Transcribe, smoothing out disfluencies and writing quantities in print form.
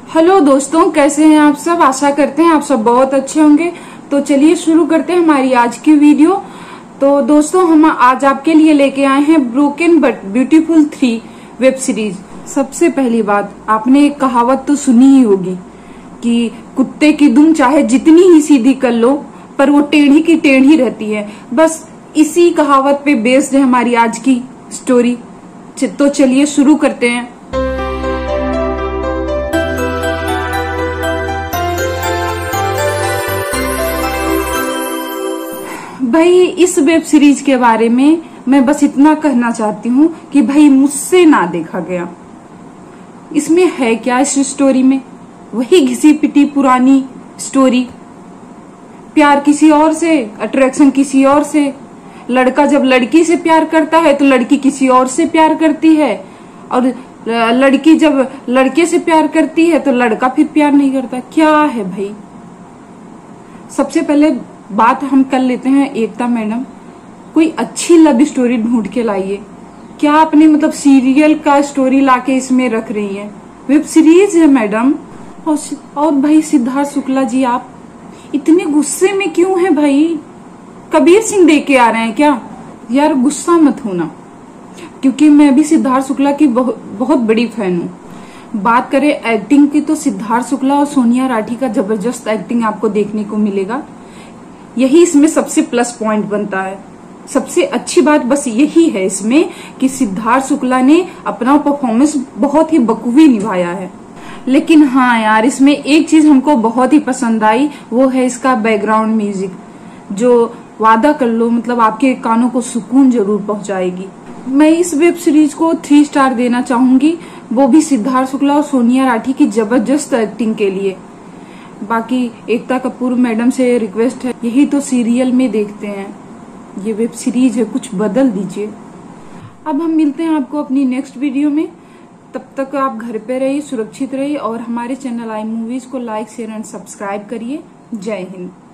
Hello दोस्तों, कैसे हैं आप सब। आशा करते हैं आप सब बहुत अच्छे होंगे। तो चलिए शुरू करते हैं हमारी आज की वीडियो। तो दोस्तों, हम आज आपके लिए लेके आए हैं broken but beautiful 3 web series. सबसे पहली बात, आपने एक कहावत तो सुनी ही होगी कि कुत्ते की दुम चाहे जितनी ही सीधी कर लो पर वो टेढ़ी की टेढ़ी रहती है। बस इसी कहावत पे बेस्ड है हमारी आज की स्टोरी। तो चलिए शुरू करते हैं। भाई, इस वेब सीरीज के बारे में मैं बस इतना कहना चाहती हूँ कि भाई मुझसे ना देखा गया। इसमें है क्या, इस स्टोरी में वही घिसी पिटी पुरानी स्टोरी। प्यार किसी और से, अट्रैक्शन किसी और से। लड़का जब लड़की से प्यार करता है तो लड़की किसी और से प्यार करती है, और लड़की जब लड़के से प्यार करती है तो लड़का फिर प्यार नहीं करता। क्या है भाई। सबसे पहले बात हम कर लेते हैं एकता मैडम, कोई अच्छी लव स्टोरी ढूंढ के लाइए। क्या आपने मतलब सीरियल का स्टोरी लाके इसमें रख रही है। वेब सीरीज है मैडम। और भाई सिद्धार्थ शुक्ला जी, आप इतने गुस्से में क्यों हैं भाई। कबीर सिंह देख के आ रहे हैं क्या। यार गुस्सा मत होना, क्योंकि मैं भी सिद्धार्थ शुक्ला की बहुत बड़ी फैन हूँ। बात करें एक्टिंग की तो सिद्धार्थ शुक्ला और सोनिया राठी का जबरदस्त एक्टिंग आपको देखने को मिलेगा। यही इसमें सबसे प्लस पॉइंट बनता है। सबसे अच्छी बात बस यही है इसमें कि सिद्धार्थ शुक्ला ने अपना परफॉर्मेंस बहुत ही बखूबी निभाया है। लेकिन हाँ यार, इसमें एक चीज हमको बहुत ही पसंद आई, वो है इसका बैकग्राउंड म्यूजिक, जो वादा कर लो मतलब आपके कानों को सुकून जरूर पहुंचाएगी। मैं इस वेब सीरीज को 3 स्टार देना चाहूंगी, वो भी सिद्धार्थ शुक्ला और सोनिया राठी की जबरदस्त एक्टिंग के लिए। बाकी एकता कपूर मैडम से रिक्वेस्ट है, यही तो सीरियल में देखते हैं, ये वेब सीरीज है, कुछ बदल दीजिए। अब हम मिलते हैं आपको अपनी नेक्स्ट वीडियो में। तब तक आप घर पे रहिए, सुरक्षित रहिए और हमारे चैनल आई मूवीज को लाइक, शेयर एंड सब्सक्राइब करिए। जय हिंद।